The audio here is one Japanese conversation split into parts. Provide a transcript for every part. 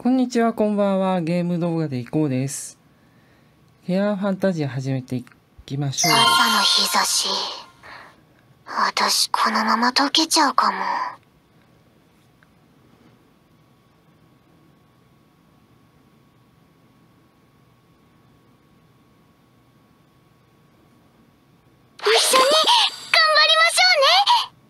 こんにちは、こんばんは。ゲーム動画でいこうです。ヘアファンタジア始めていきましょう。 朝の日差し、私このまま溶けちゃうかも。一緒に頑張りましょうね。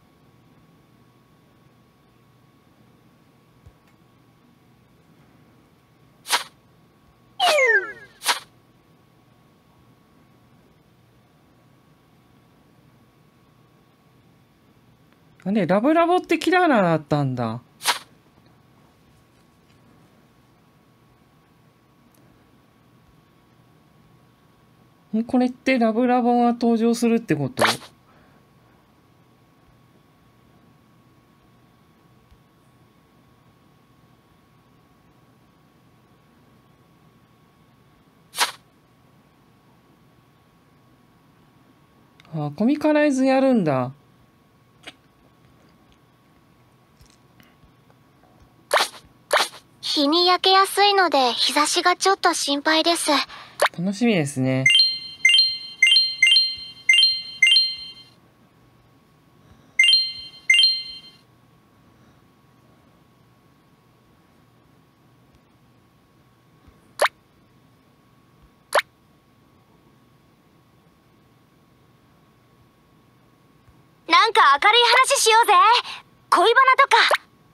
あれ、ラブラボってキララだったんだ。これってラブラボが登場するってこと？あ、コミカライズやるんだ。 日に焼けやすいので日差しがちょっと心配です。 楽しみですね。 なんか明るい話しようぜ。恋バナとか。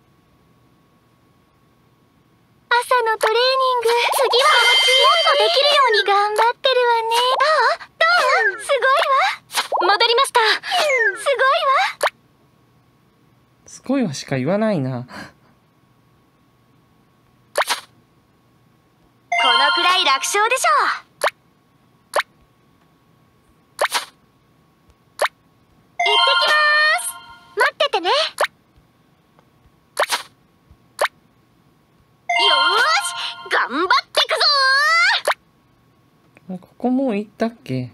朝のトレーニング、次はもっとできるように頑張ってるわね。どうすごいわ。戻りました。すごいわ。 すごいわしか言わないな。 このくらい楽勝でしょう。行ってきます。待っててね。よーし、頑張ってくぞここもう行ったっけ？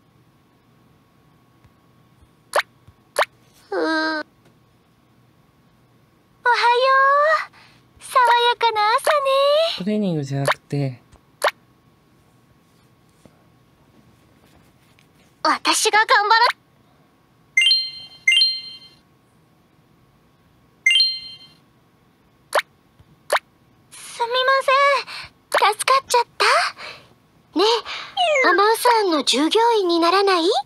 ー。おはよう。爽やかな朝ね。 トレーニングじゃなくて。 私が頑張ら。すみません。助かっちゃった。ねえ、アマウさんの従業員にならない？なんてね。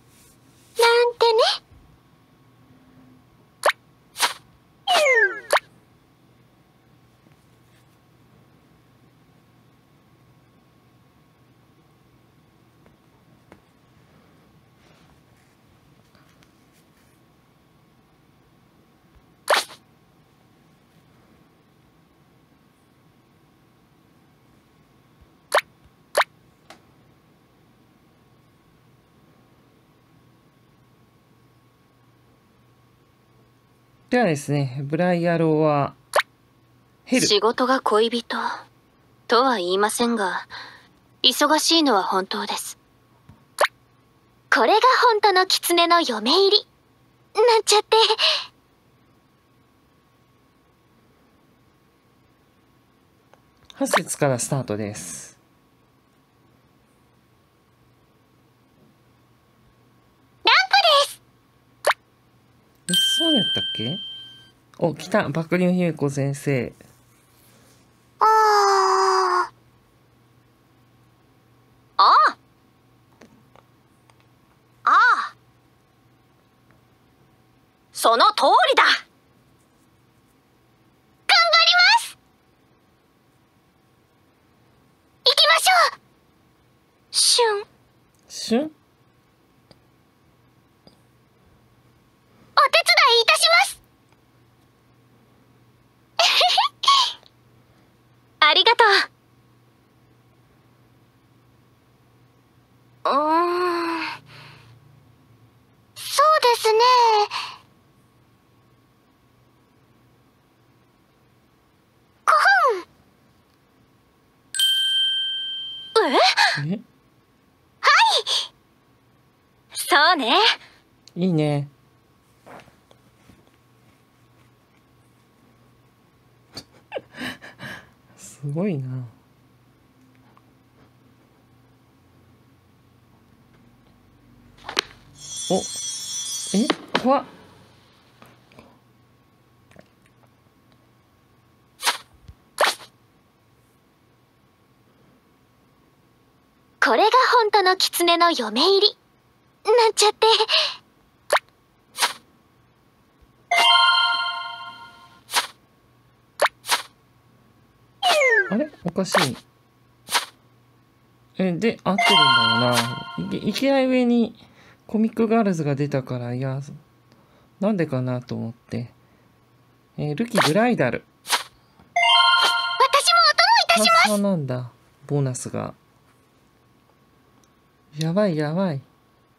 ではですね、ブライアロはヘル。 仕事が恋人とは言いませんが、忙しいのは本当です。これが本当の狐の嫁入りなんちゃって。 8節からスタートです。 ランプです。 そうやったっけ？お、来た。爆乳優子先生。 ああ。その通りだ。頑張ります。行きましょう。シュン。 シュン？ お手伝いいたします。ありがとう。そうですね。 え？ そうね。 いいね。 すごいな。お、怖っ。 これが本当の狐の嫁入りなんちゃって。 あれおかしい。で、合ってるんだよな。いきなり上にコミックガールズが出たから、いや、なんでかなと思って。ルキブライダル。 私もお供いたします。 なんだ、ボーナスが。やばいやばい。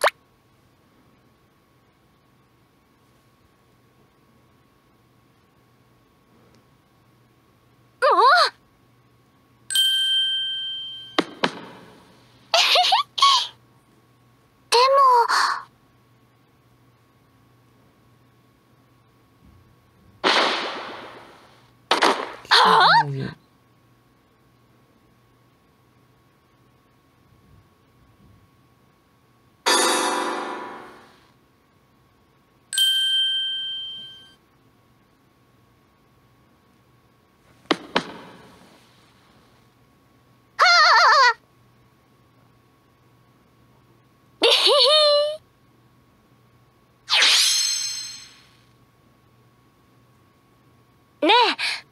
ねえ。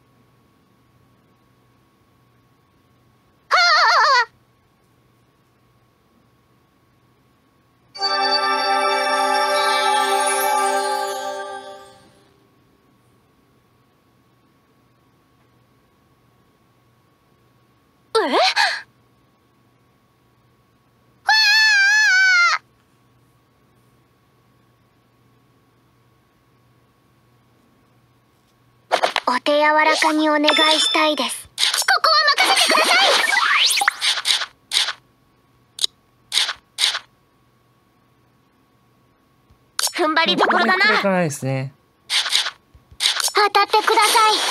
お手柔らかにお願いしたいです。ここは任せてください。踏ん張りどころだな。 これからですね。 当たってください。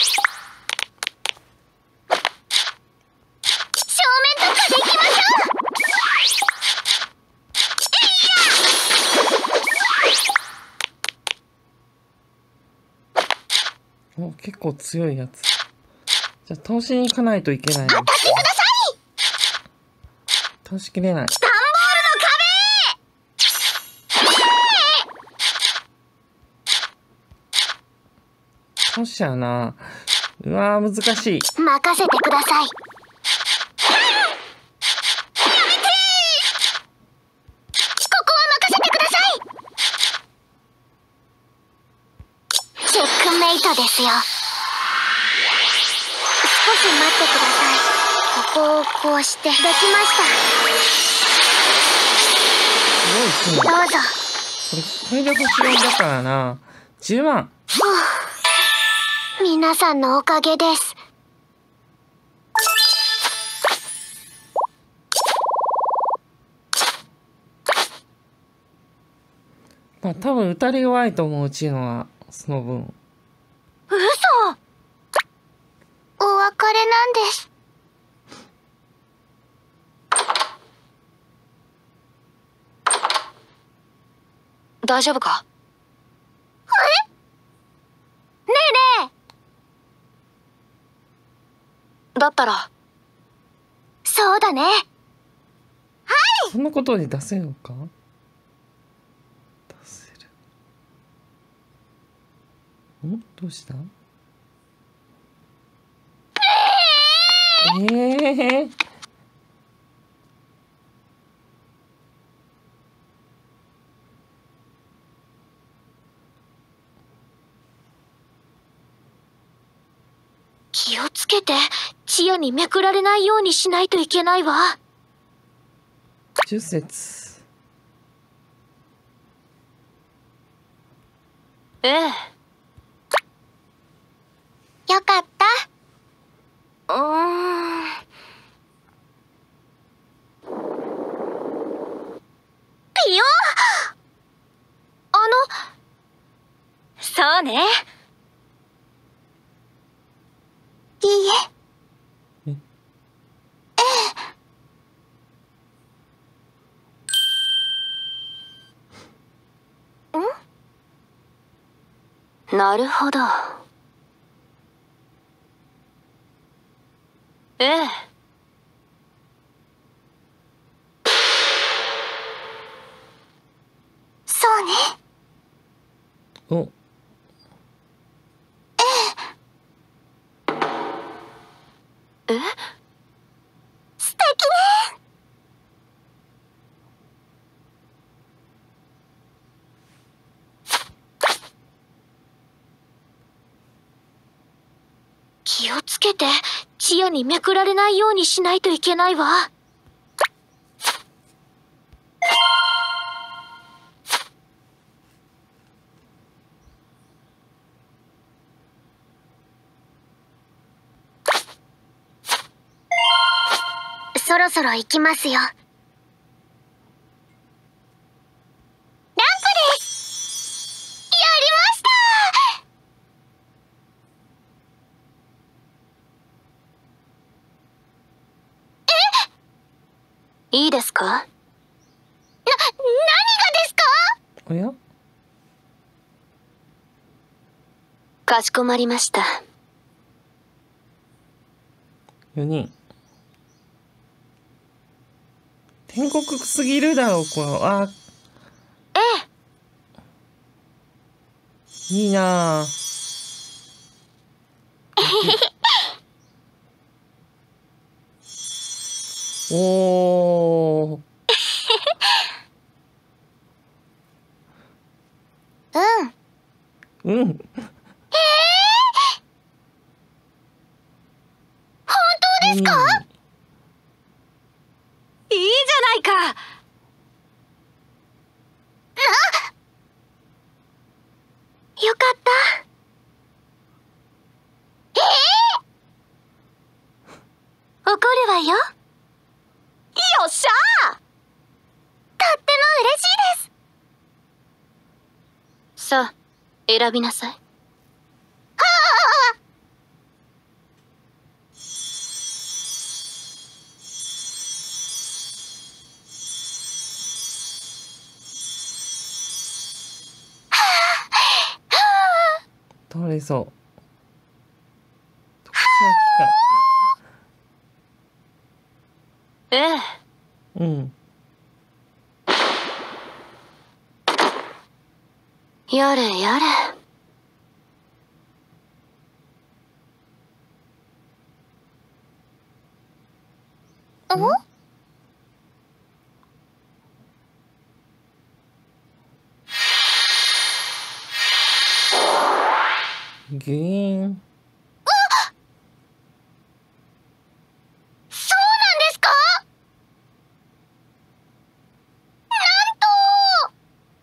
正面突破でいきましょう。 お、結構強いやつ。じゃあ倒しに行かないといけない。 当たってください。 倒しきれない。 ダンボールの倒しちゃうな。うわー、難しい。 壁任せてください。ですよ。少し待ってください。ここをこうしてできました。 すごいですね。 どうぞ。 これで星4だからな。10万。 皆さんのおかげです。 まあ多分打たれ弱いと思う、うちのはその分。 嘘。お別れなんです。大丈夫か？ねえねえ。だったら。そうだね。はい。 そんなことで出せるのか？出せる。どうした？ 気をつけて、視野にめくられないようにしないといけないわ。 10節。 ええ。よかった。ピヨ。そうね。いいえ。 なるほど。ええ。そうね。 お、 え、素敵ね。気をつけて、チヤにめくられないようにしないといけないわ。そろそろ行きますよ。ランプです。やりました。いいですか？何がですか？ おや？ かしこまりました。 4人。天国すぎるだろ、これ。あ、 ええ。 いいなぁ。おー。 うん。 うん。 本当ですか？いいじゃないか。よかった。怒るわよ。よっしゃー。とっても嬉しいです。さあ、選びなさい。はあ。 倒れそう。特殊なええ。 期間。うん。 やれやれ。お？ ギュイーン。 そうなんですか？なんと。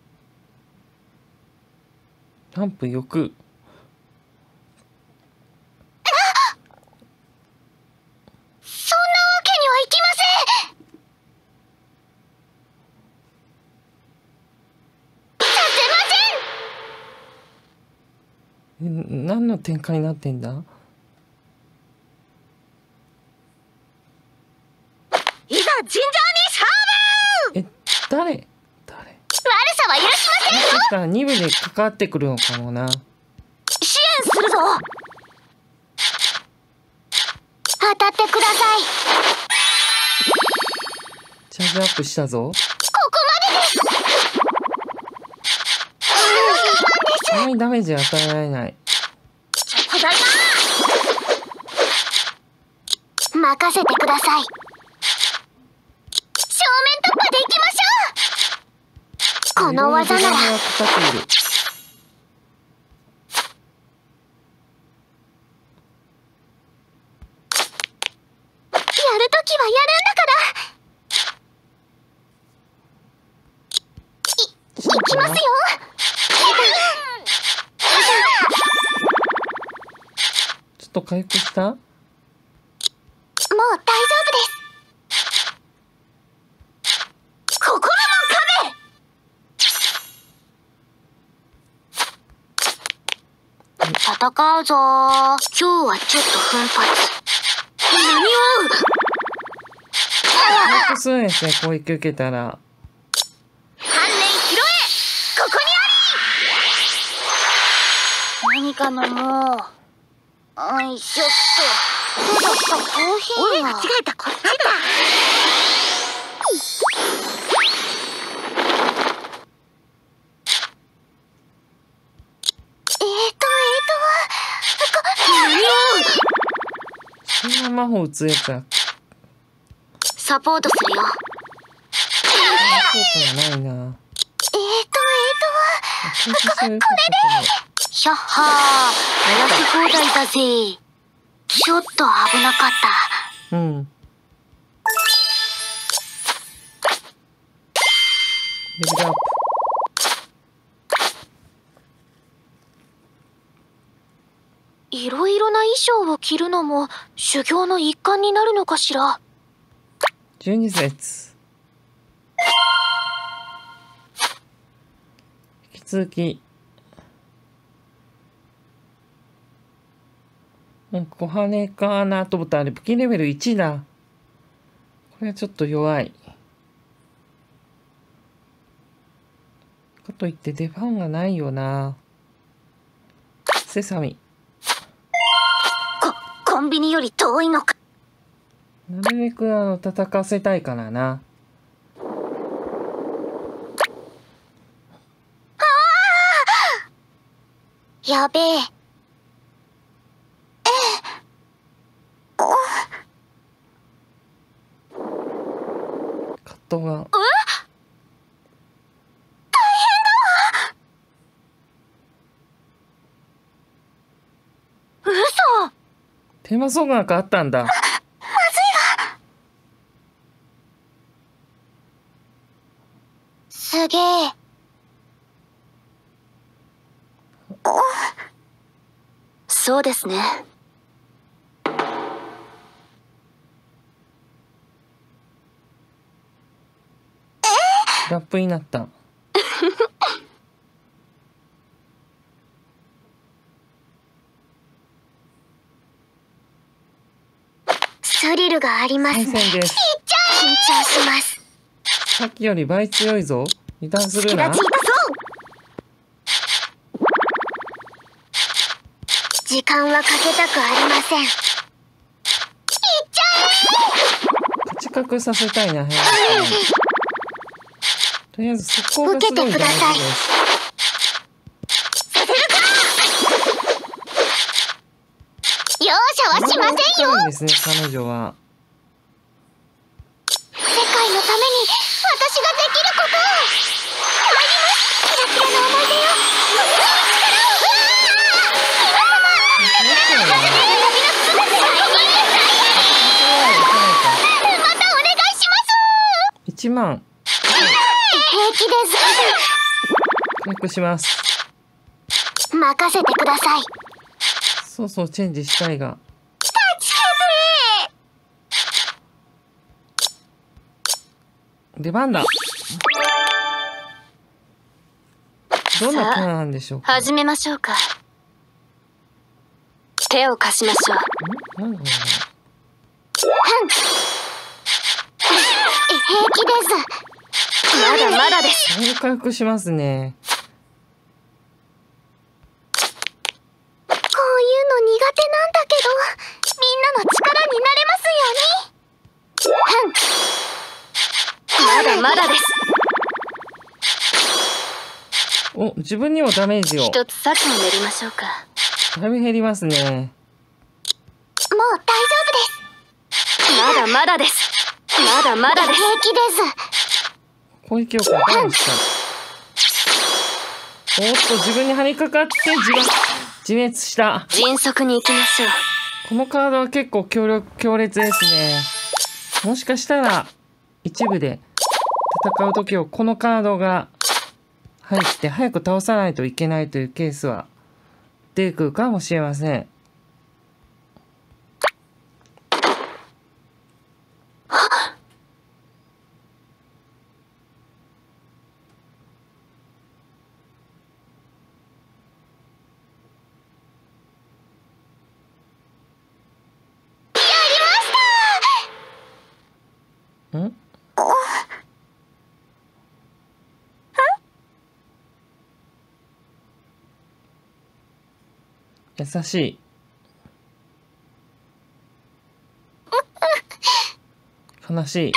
ランプよく。 そんなわけにはいきません。させません。 何の展開になってんだ？ いざ尋常に勝負。 誰？ 悪さは許しませんよ。 もしかしたら2部で関わってくるのかもな。 支援するぞ。当たってください。 チャージアップしたぞ。 ここまでです。 あまりダメージ与えられない。 ただいま。任せてください。正面突破でいきましょう。この技なら。 いろいろ時間がかかっている。 やるときはやるんだから。いきますよ。 ちょっと回復した？ もう大丈夫です。心の壁。戦うぞー。今日はちょっと奮発。何を。 回復するんですね、攻撃受けたら。 観念拾え。ここにあ何か飲もう。よいしょっと。そうだった、コーヒーが。間違えた、こっちだ。 そんな魔法打つやつはサポートするよ。 効果がないな。 ひゃっはー、やらせ放題だぜ。ちょっと危なかった。 うん。レベルアップ。 いろいろな衣装を着るのも修行の一環になるのかしら。 12節。引き続き。小羽かなと思ったらあれ武器レベル1だ。これはちょっと弱い。かといって出番がないよな。セサミ。 コンビニより遠いのか。 なるべく戦わせたいからな。 やべえ。 葛藤が。 嘘。 テーマソングなんかあったんだ。 すげえ。そうですね。 ラップになった。 スリルがありますね。 対戦です。 緊張します。 さっきより倍強いぞ。油断するな。 時間はかけたくありません。 勝ち確させたいな。とりあえず速攻がすごい大事です。 容赦はしませんよ。 ですね、彼女は。 世界のために私ができることを。参ります。キラキラの思い出よ。またお願いします。 1万。 平気です。 回復します。 任せてください。 そうそうチェンジしたいが。出番だ。どんなキャラなんでしょうか。 始めましょうか。手を貸しましょう。 なんだろうね。 平気です。まだまだです。 だいぶ回復しますね。 こういうの苦手なんだけど、みんなの力になれますように。まだまだです。 お、自分にもダメージを。 一つ先に練りましょうか。 だいぶ減りますね。 もう大丈夫です。まだまだです。まだまだです。平気です。 攻撃力がダウンした。おっと、自分に跳ねかかって自滅した。 迅速に行きましょう。 このカードは結構強烈ですね。もしかしたら一部で戦う時をこのカードが入って早く倒さないといけないというケースは出てくるかもしれません。ん？ 優しい。悲しい。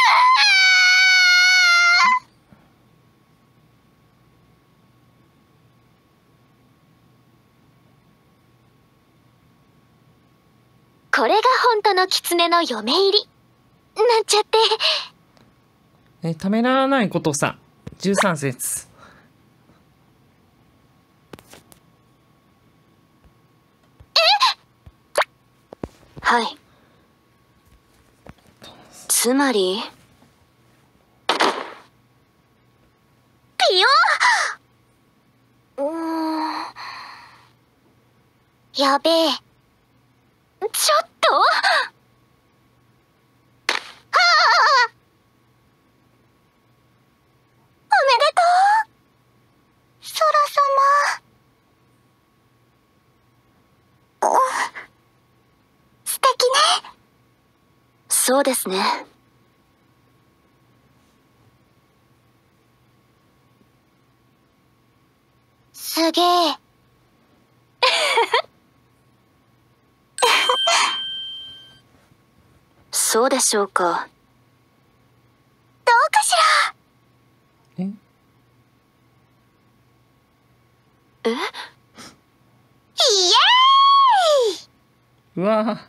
これが本当の狐の嫁入りなんちゃって。 ためらわないことさ。13節。 はい。つまりピヨやべえ。ちょっとはあ、おめでとうソラ様。素敵ね。そうですね。すげえ。そうでしょうか。どうかしら。 えイエーイ。 うわ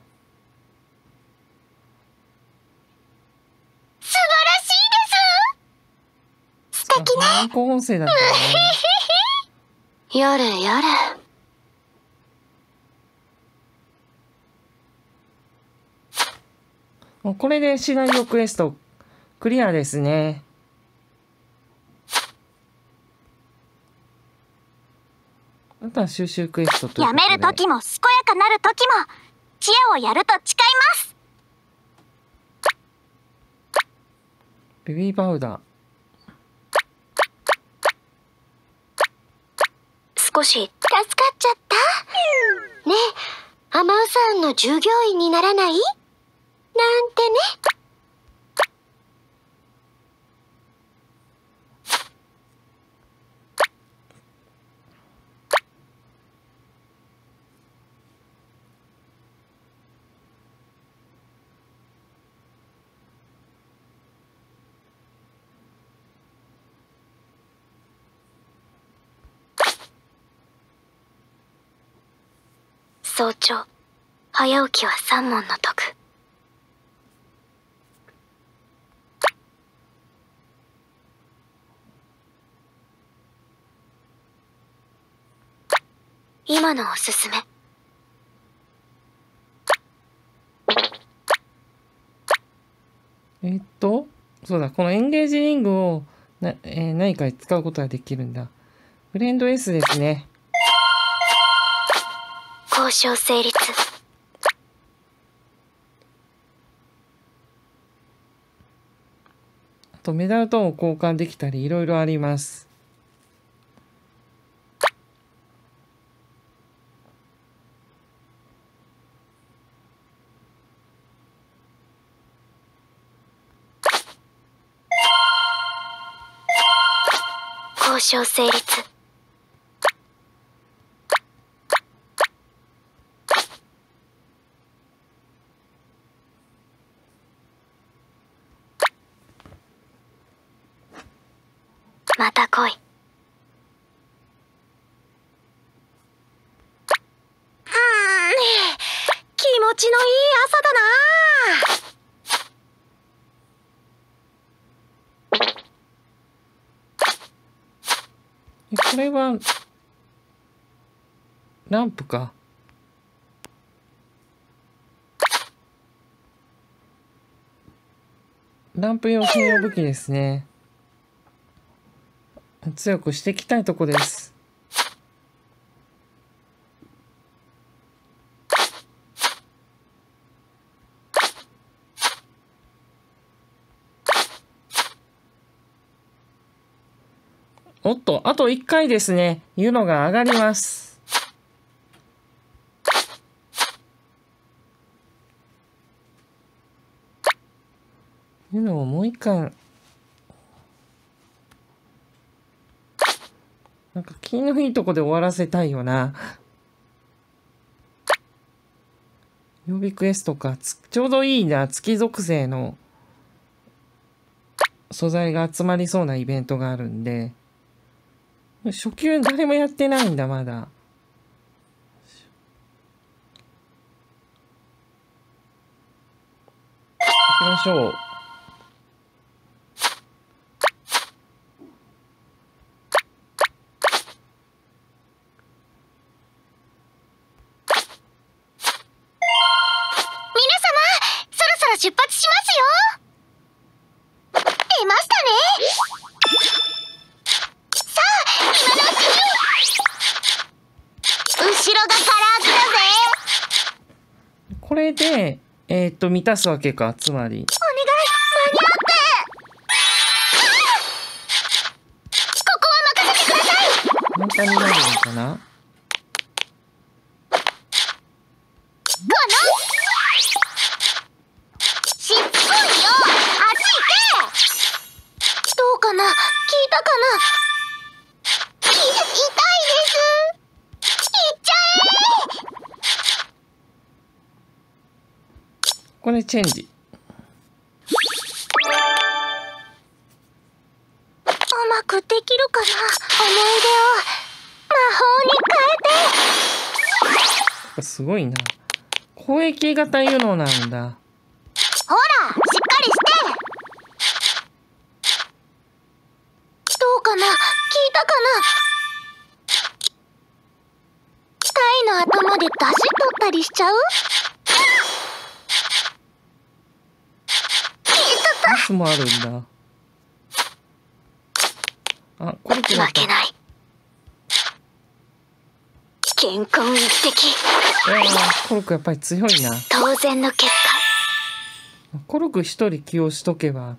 素晴らしいです。素敵ね。 反抗音声だったね。 やれやれ。 もうこれでシナリオクエストクリアですね。あとは収集クエストということで。 やめる時も健やかなる時も知恵をやると誓います。 ベビーパウダー。 少し助かっちゃった。ねえ、アマウさんの従業員にならない？なんてね。早朝、早起きは三問の徳。今のおすすめ。 そうだ、このエンゲージリングを何かに使うことができるんだ。フレンド S ですね。 交渉成立。 あとメダルとも交換できたりいろいろあります。 交渉成立。また来い。気持ちのいい朝だな。 これはランプか。ランプ用専用武器ですね。強くしていきたいとこです。おっと、あと1回ですね。ユノが上がります。ユノをもう1回。なんか気のいいとこで終わらせたいよな。 曜日クエストか。ちょうどいいな。月属性の素材が集まりそうなイベントがあるんで。初級誰もやってないんだ、まだ。行きましょう。 出発しますよ。出ましたね。さあ、今のうちに。後ろがガラ空だぜ。 これで満たすわけか、つまり。 お願い、ここは任せてください。 簡単になるのかな。これチェンジ。 うまくできるかな。思い出を魔法に変えて。 すごいな。攻撃型湯のなんだ。 ほら、しっかりして。どうかな、聞いたかな。タイの頭で出汁取ったりしちゃう？ ミスもあるんだ。あ、コルクだった。 負けない。健康一滴。 コルクやっぱり強いな。 当然の結果。 コルク一人起用しとけば。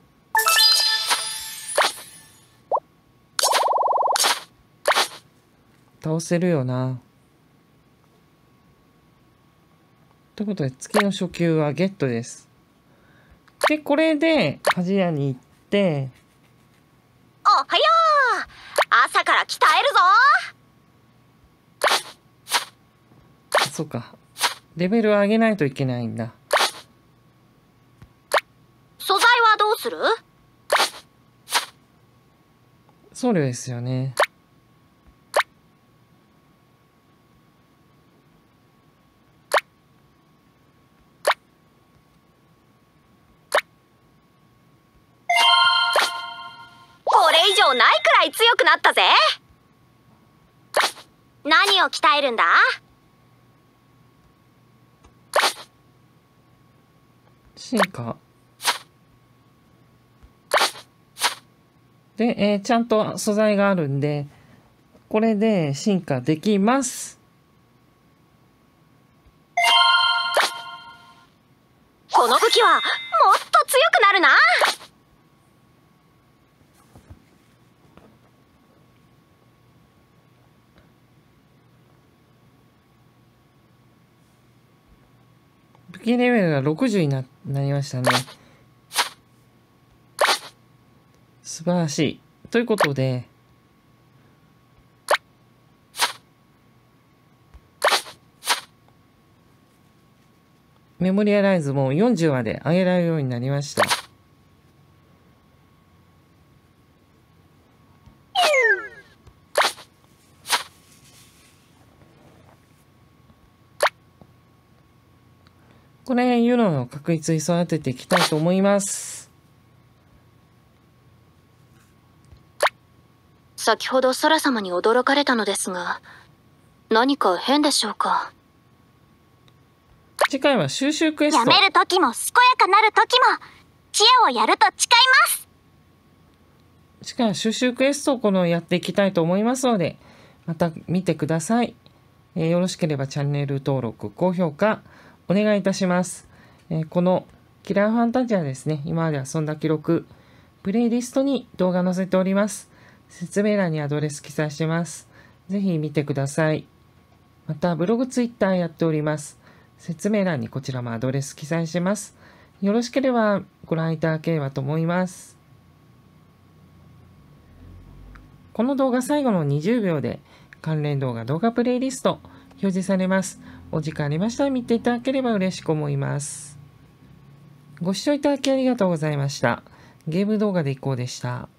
倒せるよな。ということで月の初級はゲットです。でこれで鍛冶屋に行って。 おはよう。朝から鍛えるぞ。 そうか、レベルを上げないといけないんだ。 素材はどうする？ 僧侶ですよね。 これ以上ないくらい強くなったぜ。何を鍛えるんだ？ 進化で、ちゃんと素材があるんでこれで進化できます。 この武器はもっと強くなるな。 武器レベルが60になりましたね。素晴らしい。ということでメモリアライズも40まで上げられるようになりました。これユノの確率に育てていきたいと思います。 先ほど空様に驚かれたのですが、何か変でしょうか？ 次回は収集クエスト。 やめる時も健やかなる時も知恵をやると誓います。 次回は収集クエストをやっていきたいと思いますのでまた見てください。よろしければチャンネル登録高評価お願いいたします。このキラーファンタジアですね、今まで遊んだ記録プレイリストに動画載せております。説明欄にアドレス記載してます。ぜひ見てください。またブログツイッターやっております。説明欄にこちらもアドレス記載してます。よろしければご覧いただければと思います。この動画最後の20秒で関連動画プレイリスト表示されます。お時間ありましたら見ていただければ嬉しく思います。ご視聴いただきありがとうございました。ゲーム動画でいこうでした。